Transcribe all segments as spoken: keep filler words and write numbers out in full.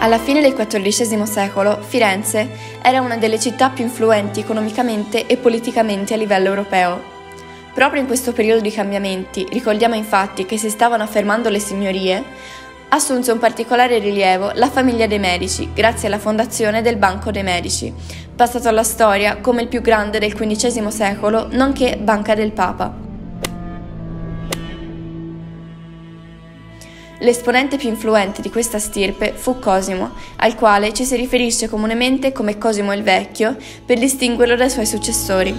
Alla fine del quattordicesimo secolo, Firenze era una delle città più influenti economicamente e politicamente a livello europeo. Proprio in questo periodo di cambiamenti, ricordiamo infatti che si stavano affermando le signorie, assunse un particolare rilievo la famiglia dei Medici grazie alla fondazione del Banco dei Medici, passato alla storia come il più grande del quindicesimo secolo, nonché Banca del Papa. L'esponente più influente di questa stirpe fu Cosimo, al quale ci si riferisce comunemente come Cosimo il Vecchio per distinguerlo dai suoi successori.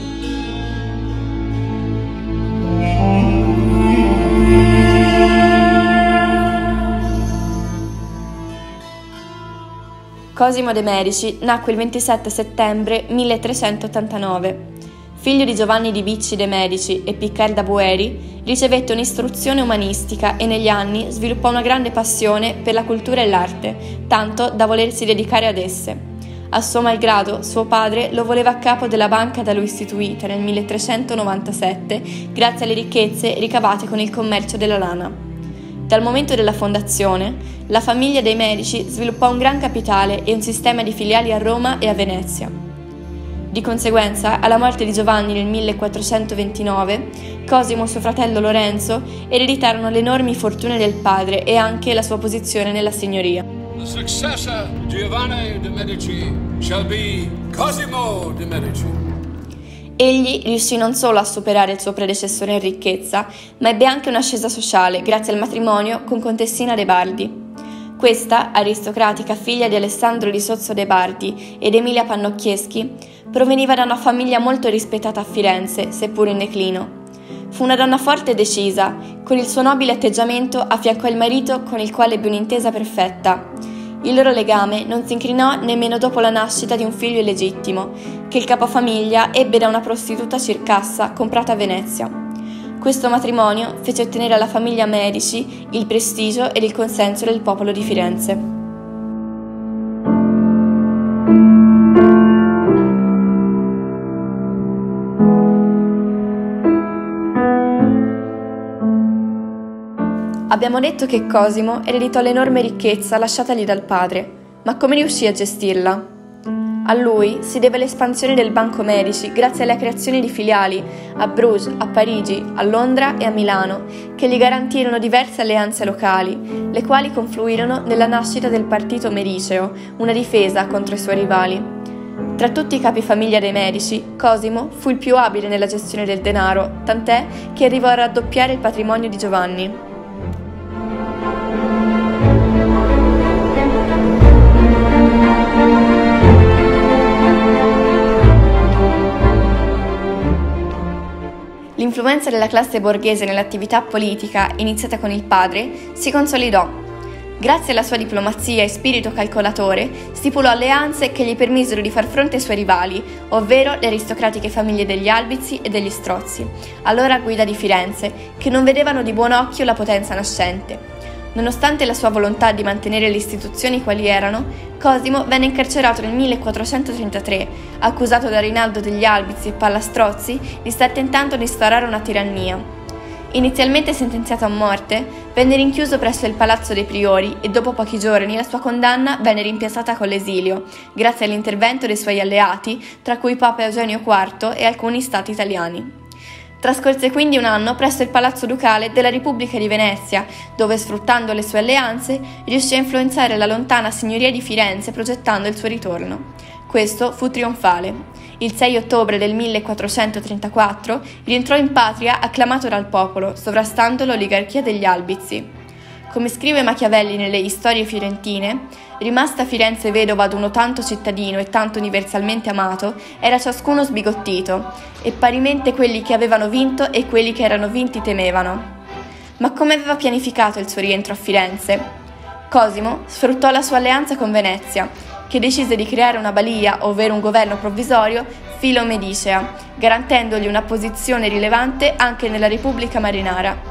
Cosimo de' Medici nacque il ventisette settembre milletrecentottantanove. Figlio di Giovanni di Bicci de' Medici e Piccarda Boeri, ricevette un'istruzione umanistica e negli anni sviluppò una grande passione per la cultura e l'arte, tanto da volersi dedicare ad esse. A suo malgrado, suo padre lo voleva a capo della banca da lui istituita nel milletrecentonovantasette grazie alle ricchezze ricavate con il commercio della lana. Dal momento della fondazione, la famiglia dei Medici sviluppò un gran capitale e un sistema di filiali a Roma e a Venezia. Di conseguenza, alla morte di Giovanni nel millequattrocentoventinove, Cosimo e suo fratello Lorenzo ereditarono le enormi fortune del padre e anche la sua posizione nella signoria. The successor to Giovanni de' Medici shall be Cosimo de' Medici. Egli riuscì non solo a superare il suo predecessore in ricchezza, ma ebbe anche un'ascesa sociale grazie al matrimonio con Contessina de' Bardi. Questa, aristocratica figlia di Alessandro di Sozzo de' Bardi ed Emilia Pannocchieschi, proveniva da una famiglia molto rispettata a Firenze, seppur in declino. Fu una donna forte e decisa, con il suo nobile atteggiamento affiancò il marito con il quale ebbe un'intesa perfetta. Il loro legame non si incrinò nemmeno dopo la nascita di un figlio illegittimo, che il capofamiglia ebbe da una prostituta circassa comprata a Venezia. Questo matrimonio fece ottenere alla famiglia Medici il prestigio ed il consenso del popolo di Firenze. Abbiamo detto che Cosimo ereditò l'enorme ricchezza lasciatagli dal padre, ma come riuscì a gestirla? A lui si deve l'espansione del Banco Medici grazie alle creazioni di filiali a Bruges, a Parigi, a Londra e a Milano, che gli garantirono diverse alleanze locali, le quali confluirono nella nascita del partito Mericeo, una difesa contro i suoi rivali. Tra tutti i capifamiglia dei Medici, Cosimo fu il più abile nella gestione del denaro, tant'è che arrivò a raddoppiare il patrimonio di Giovanni. L'influenza della classe borghese nell'attività politica, iniziata con il padre, si consolidò. Grazie alla sua diplomazia e spirito calcolatore, stipulò alleanze che gli permisero di far fronte ai suoi rivali, ovvero le aristocratiche famiglie degli Albizi e degli Strozzi, allora guida di Firenze, che non vedevano di buon occhio la potenza nascente. Nonostante la sua volontà di mantenere le istituzioni quali erano, Cosimo venne incarcerato nel millequattrocentotrentatré, accusato da Rinaldo degli Albizi e Palla Strozzi di star tentando di instaurare una tirannia. Inizialmente sentenziato a morte, venne rinchiuso presso il Palazzo dei Priori e dopo pochi giorni la sua condanna venne rimpiazzata con l'esilio, grazie all'intervento dei suoi alleati, tra cui Papa Eugenio quarto e alcuni stati italiani. Trascorse quindi un anno presso il Palazzo Ducale della Repubblica di Venezia, dove, sfruttando le sue alleanze, riuscì a influenzare la lontana signoria di Firenze progettando il suo ritorno. Questo fu trionfale. Il sei ottobre del millequattrocentotrentaquattro rientrò in patria acclamato dal popolo, sovrastando l'oligarchia degli Albizi. Come scrive Machiavelli nelle Storie fiorentine, rimasta Firenze vedova ad uno tanto cittadino e tanto universalmente amato, era ciascuno sbigottito, e parimente quelli che avevano vinto e quelli che erano vinti temevano. Ma come aveva pianificato il suo rientro a Firenze? Cosimo sfruttò la sua alleanza con Venezia, che decise di creare una balia, ovvero un governo provvisorio, filo-medicea, garantendogli una posizione rilevante anche nella Repubblica Marinara.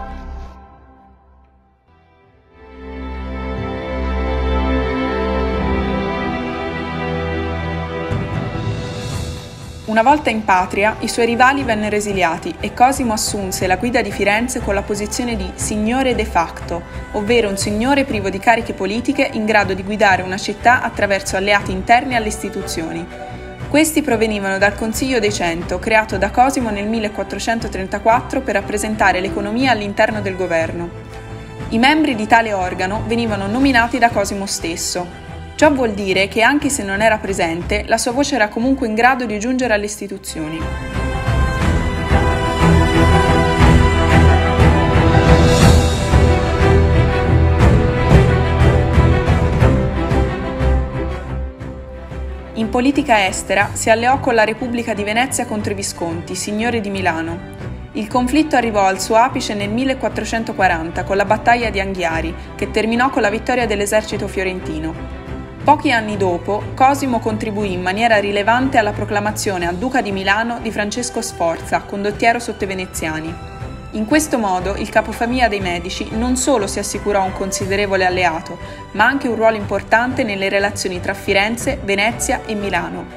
Una volta in patria, i suoi rivali vennero esiliati e Cosimo assunse la guida di Firenze con la posizione di signore de facto, ovvero un signore privo di cariche politiche in grado di guidare una città attraverso alleati interni alle istituzioni. Questi provenivano dal Consiglio dei Cento, creato da Cosimo nel millequattrocentotrentaquattro per rappresentare l'economia all'interno del governo. I membri di tale organo venivano nominati da Cosimo stesso. Ciò vuol dire che anche se non era presente, la sua voce era comunque in grado di giungere alle istituzioni. In politica estera si alleò con la Repubblica di Venezia contro i Visconti, signori di Milano. Il conflitto arrivò al suo apice nel millequattrocentoquaranta con la battaglia di Anghiari, che terminò con la vittoria dell'esercito fiorentino. Pochi anni dopo, Cosimo contribuì in maniera rilevante alla proclamazione a Duca di Milano di Francesco Sforza, condottiero sotto i veneziani. In questo modo il capofamiglia dei Medici non solo si assicurò un considerevole alleato, ma anche un ruolo importante nelle relazioni tra Firenze, Venezia e Milano.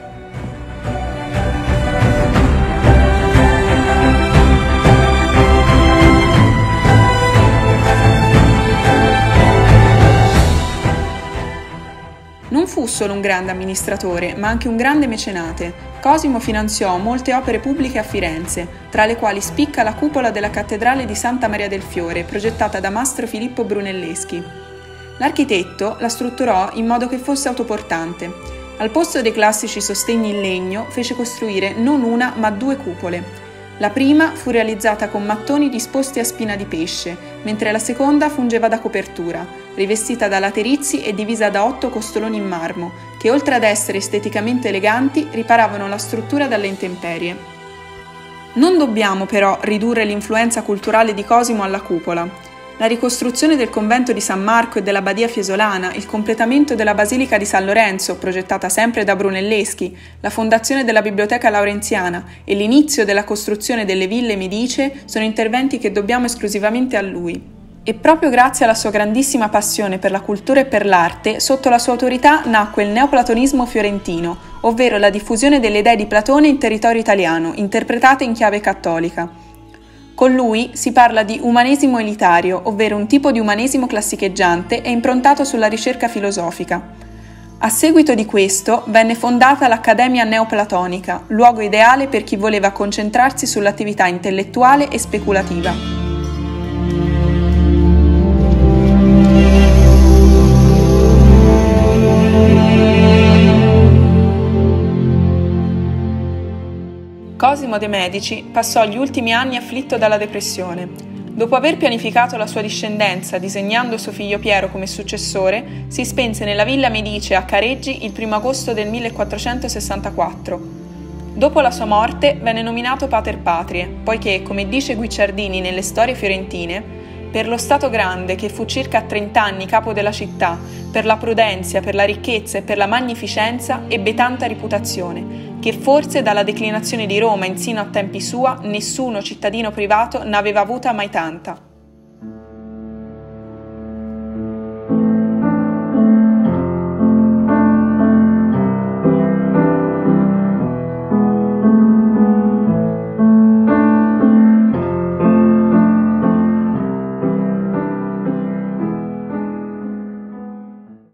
Non fu solo un grande amministratore, ma anche un grande mecenate. Cosimo finanziò molte opere pubbliche a Firenze, tra le quali spicca la cupola della cattedrale di Santa Maria del Fiore, progettata da Mastro Filippo Brunelleschi. L'architetto la strutturò in modo che fosse autoportante. Al posto dei classici sostegni in legno, fece costruire non una, ma due cupole. La prima fu realizzata con mattoni disposti a spina di pesce, mentre la seconda fungeva da copertura, rivestita da laterizi e divisa da otto costoloni in marmo, che oltre ad essere esteticamente eleganti, riparavano la struttura dalle intemperie. Non dobbiamo però ridurre l'influenza culturale di Cosimo alla cupola. La ricostruzione del convento di San Marco e della Badia Fiesolana, il completamento della Basilica di San Lorenzo, progettata sempre da Brunelleschi, la fondazione della Biblioteca Laurenziana e l'inizio della costruzione delle ville medicee sono interventi che dobbiamo esclusivamente a lui. E proprio grazie alla sua grandissima passione per la cultura e per l'arte, sotto la sua autorità nacque il neoplatonismo fiorentino, ovvero la diffusione delle idee di Platone in territorio italiano, interpretate in chiave cattolica. Con lui si parla di umanesimo elitario, ovvero un tipo di umanesimo classicheggiante e improntato sulla ricerca filosofica. A seguito di questo venne fondata l'Accademia Neoplatonica, luogo ideale per chi voleva concentrarsi sull'attività intellettuale e speculativa. Cosimo de' Medici passò gli ultimi anni afflitto dalla depressione. Dopo aver pianificato la sua discendenza disegnando suo figlio Piero come successore, si spense nella Villa Medice a Careggi il primo agosto del millequattrocentosessantaquattro. Dopo la sua morte venne nominato Pater Patrie, poiché, come dice Guicciardini nelle Storie fiorentine, per lo Stato Grande, che fu circa a trent'anni capo della città, per la prudenza, per la ricchezza e per la magnificenza, ebbe tanta reputazione, che forse dalla declinazione di Roma insino a tempi sua nessuno cittadino privato n'aveva avuta mai tanta.